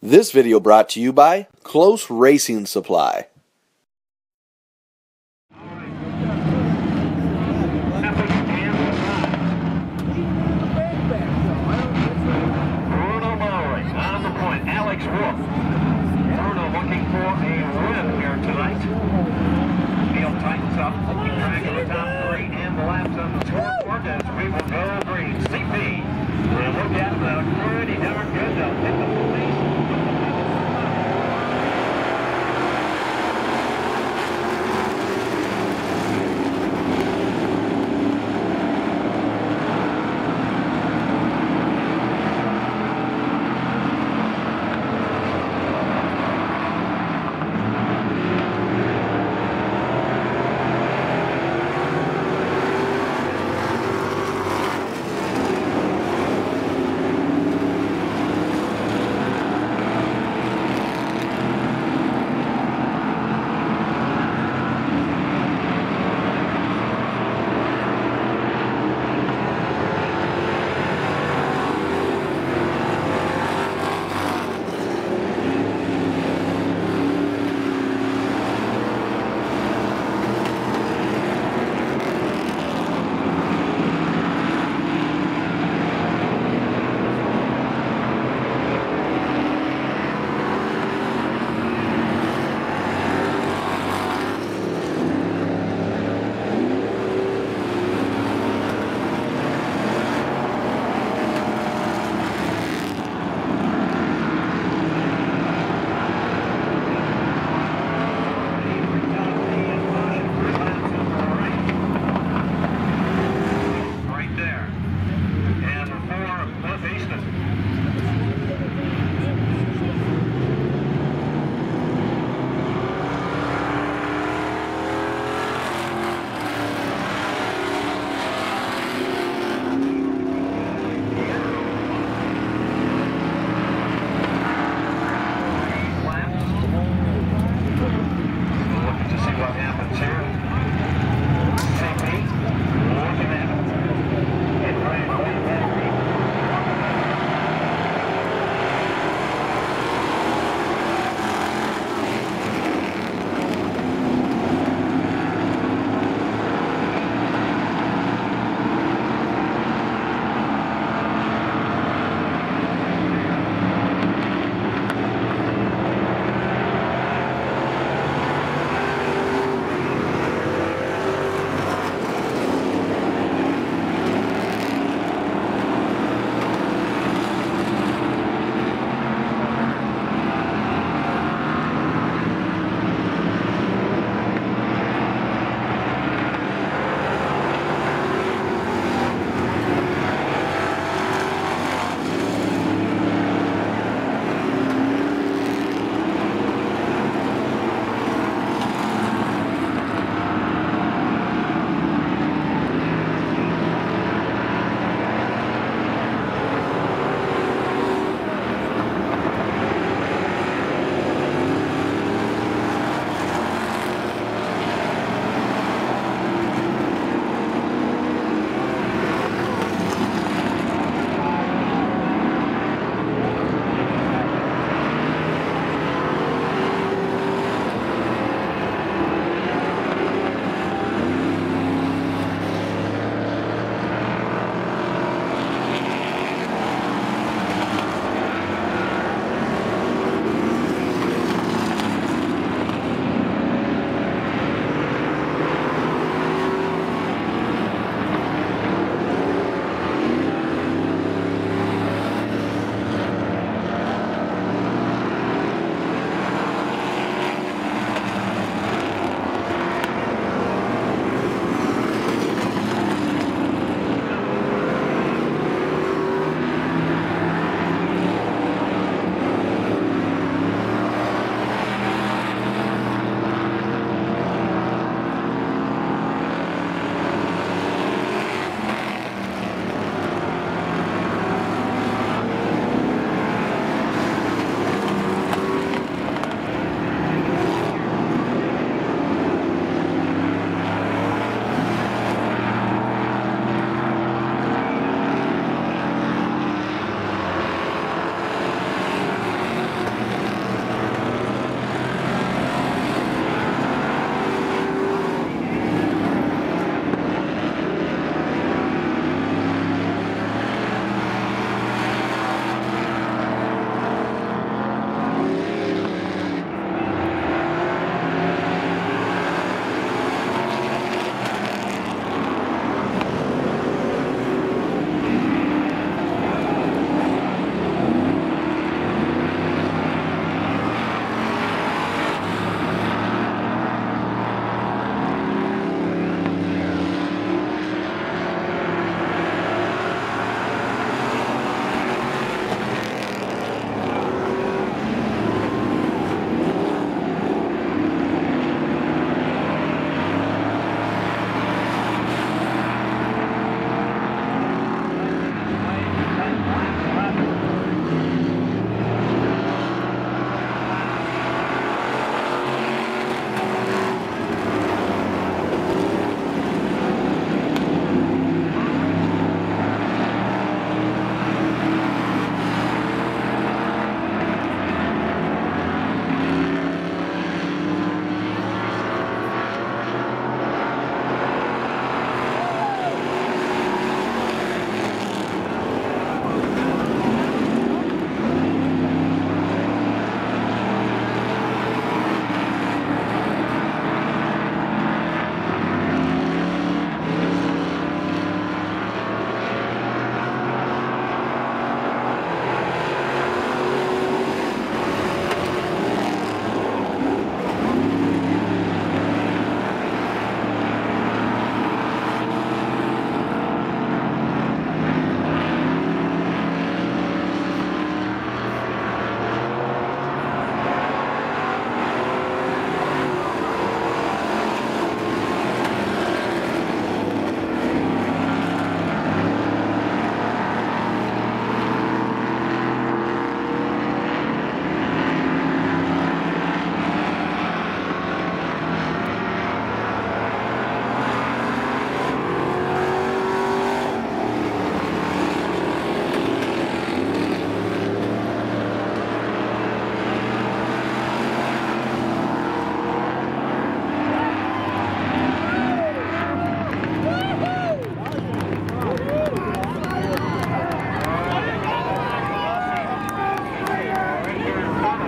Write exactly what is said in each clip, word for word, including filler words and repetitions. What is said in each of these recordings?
This video brought to you by Close Racing Supply. Bruno Murray on the point. Alex Wolf. Bruno looking for a win here tonight. Field tightens up, keeping track of the top three and the laps on the scoreboard as we will go green. C P. We'll look at them pretty darn good. They'll hit the police.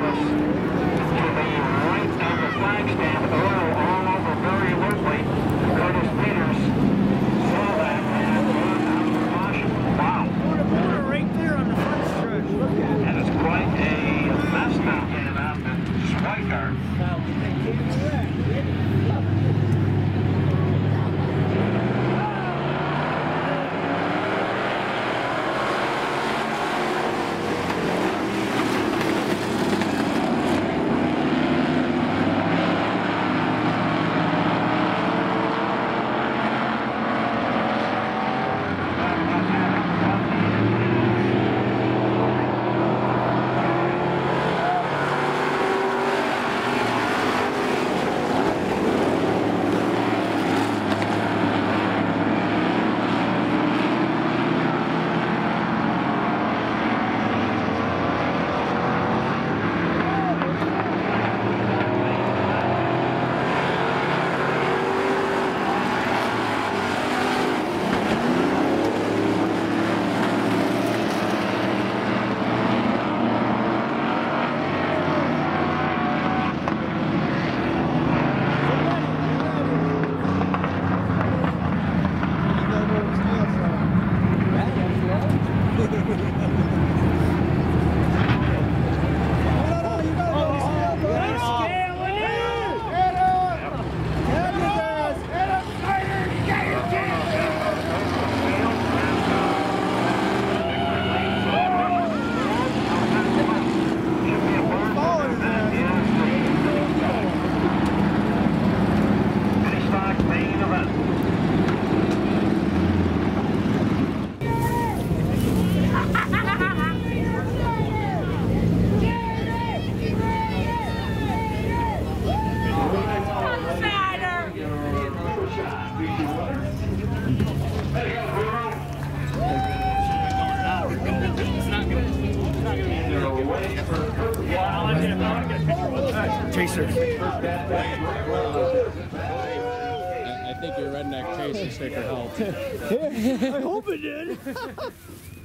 Curtis to the right of the flag stand. Earl all over very loosely. Curtis Peters saw that and run out of caution. Wow. Right there on the front stretch. Look at That is quite a mess down there out in Schweikart. Chaser. I, I think your redneck chaser sticker helped. I hope it did.